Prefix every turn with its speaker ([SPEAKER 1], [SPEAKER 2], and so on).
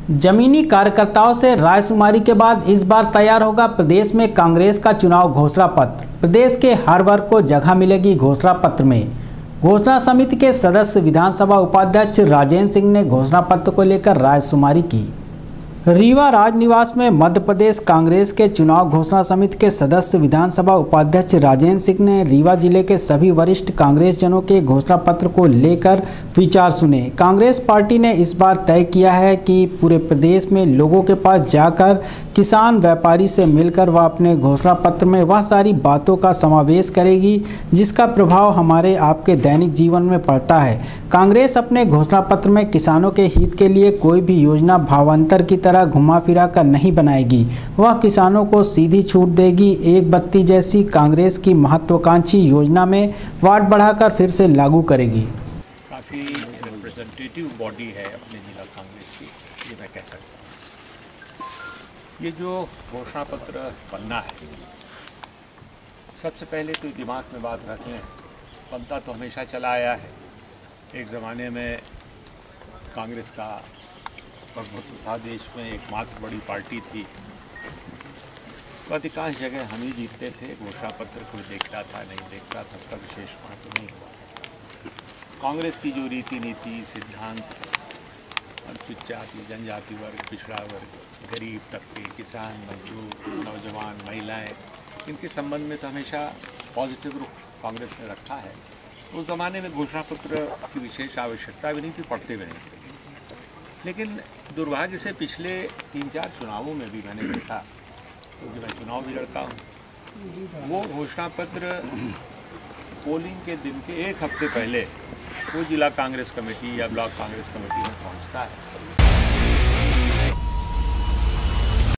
[SPEAKER 1] जमीनी कार्यकर्ताओं से रायशुमारी के बाद इस बार तैयार होगा प्रदेश में कांग्रेस का चुनाव घोषणा पत्र। प्रदेश के हर वर्ग को जगह मिलेगी घोषणा पत्र में। घोषणा समिति के सदस्य विधानसभा उपाध्यक्ष राजेंद्र सिंह ने घोषणा पत्र को लेकर रायशुमारी की। रीवा राजनिवास में मध्य प्रदेश कांग्रेस के चुनाव घोषणा समिति के सदस्य विधानसभा उपाध्यक्ष राजेंद्र सिंह ने रीवा जिले के सभी वरिष्ठ कांग्रेस जनों के घोषणा पत्र को लेकर विचार सुने। कांग्रेस पार्टी ने इस बार तय किया है कि पूरे प्रदेश में लोगों के पास जाकर किसान व्यापारी से मिलकर वह अपने घोषणा पत्र में वह सारी बातों का समावेश करेगी जिसका प्रभाव हमारे आपके दैनिक जीवन में पड़ता है। कांग्रेस अपने घोषणा पत्र में किसानों के हित के लिए कोई भी योजना भावांतर की तरह घुमा फिरा कर नहीं बनाएगी। वह किसानों को सीधी छूट देगी। एक बत्ती जैसी कांग्रेस की महत्वाकांक्षी योजना में वाट बढ़ाकर फिर से लागू करेगी।
[SPEAKER 2] काफ़ी रिप्रेजेंटेटिव बॉडी है अपने जिला कांग्रेस की, ये मैं कह सकता हूँ। ये जो घोषणा पत्र बनना है, सबसे पहले तो दिमाग में बात रख लें, बनता तो हमेशा चला आया है। एक ज़माने में कांग्रेस का प्रभुत्व था देश में, एकमात्र बड़ी पार्टी थी, तो अधिकांश जगह हम ही जीतते थे। घोषणा पत्र कोई देखता था नहीं देखता था, उसका विशेष महत्व नहीं हुआ। कांग्रेस की जो रीति नीति सिद्धांत, अनुसूचित जाति जनजाति वर्ग, पिछड़ा वर्ग, गरीब तबके, किसान, मजदूर, नौजवान, महिलाएं, इनके संबंध में तो हमेशा पॉजिटिव रुख कांग्रेस ने रखा है। उस ज़माने में घोषणा पत्र की विशेष आवश्यकता भी नहीं थी, पढ़ते भी नहीं थे। लेकिन दुर्भाग्य से पिछले 3-4 चुनावों में भी मैंने देखा, क्योंकि मैं चुनाव भी लड़ता हूँ, वो घोषणा पत्र पोलिंग के दिन के 1 हफ्ते पहले वो जिला कांग्रेस कमेटी या ब्लॉक कांग्रेस कमेटी में पहुँचता है